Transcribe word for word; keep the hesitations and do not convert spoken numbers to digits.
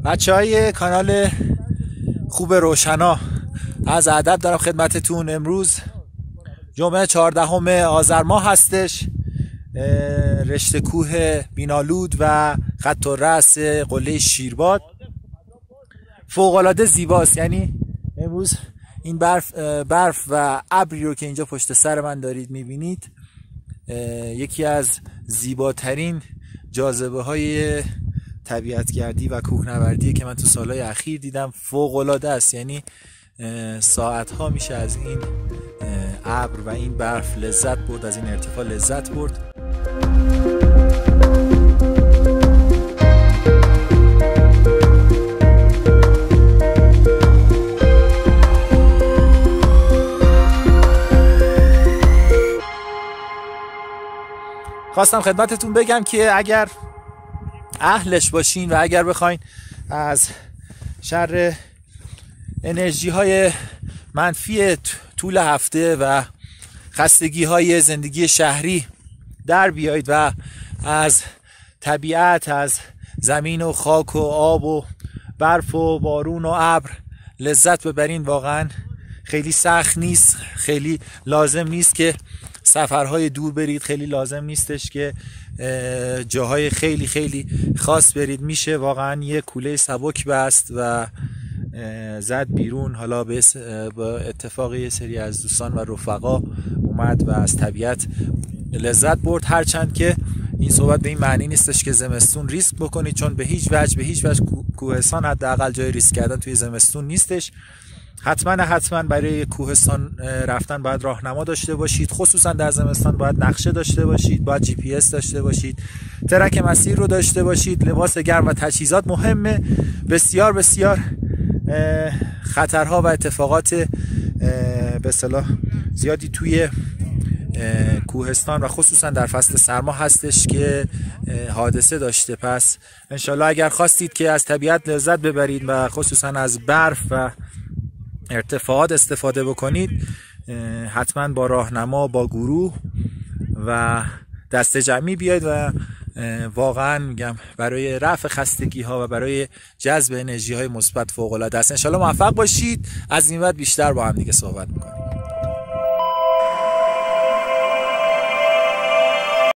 بچه های کانال خوب روشنا، از ادب دارم خدمتتون. امروز جمعه چهاردهم آذر ماه هستش. رشته کوه بینالود و خط الرأس قله شیرباد فوق العاده زیباست. یعنی امروز این برف برف و ابری رو که اینجا پشت سر من دارید میبینید، یکی از زیباترین جاذبه های طبیعتگردی و کوهنوردی که من تو سالهای اخیر دیدم. فوق العاده است. یعنی ساعت ها میشه از این ابر و این برف لذت برد، از این ارتفاع لذت برد. خواستم خدمتتون بگم که اگر اهلش باشین و اگر بخواین از شر انرژی های منفی طول هفته و خستگی های زندگی شهری در بیایید و از طبیعت، از زمین و خاک و آب و برف و بارون و ابر لذت ببرین، واقعا خیلی سخت نیست، خیلی لازم نیست که سفرهای دور برید، خیلی لازم نیستش که جاهای خیلی خیلی خاص برید. میشه واقعا یه کوله سبک بست و زد بیرون. حالا به اتفاق یه سری از دوستان و رفقا اومد و از طبیعت لذت برد. هرچند که این صحبت به این معنی نیستش که زمستون ریسک بکنید، چون به هیچ وجه به هیچ وجه کوهستان حداقل جای ریسک کردن توی زمستون نیستش. حتما حتما برای کوهستان رفتن باید راهنما داشته باشید، خصوصا در زمستان باید نقشه داشته باشید، باید جی پی اس داشته باشید، ترک مسیر رو داشته باشید، لباس گرم و تجهیزات مهمه. بسیار بسیار خطرها و اتفاقات به اصطلاح زیادی توی کوهستان و خصوصا در فصل سرما هستش که حادثه داشته. پس انشالله اگر خواستید که از طبیعت لذت ببرید و خصوصا از برف و ارتفاعات استفاده بکنید، حتما با راهنما، با گروه و دسته جمعی بیاید و واقعا میگم برای رفع خستگی ها و برای جذب انرژی های مثبت فوق العاده است. ان شاء الله موفق باشید. از این بعد بیشتر با هم دیگه صحبت میکنیم.